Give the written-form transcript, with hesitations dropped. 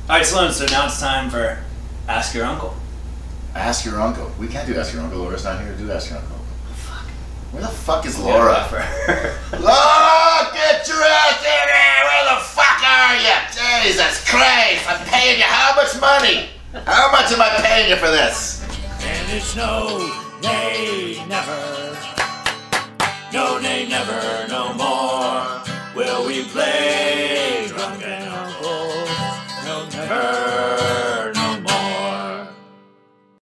Alright, Sloan, so now it's time for Ask Your Uncle. Ask Your Uncle. We can't do Ask Your Uncle. Laura's not here to do Ask Your Uncle. Oh, fuck. Where the fuck is Laura? Yeah, Laura, get your ass in here! Where the fuck are you? Jesus Christ! I'm paying you how much money? How much am I paying you for this? And it's no, nay, never. No, nay, never, no more.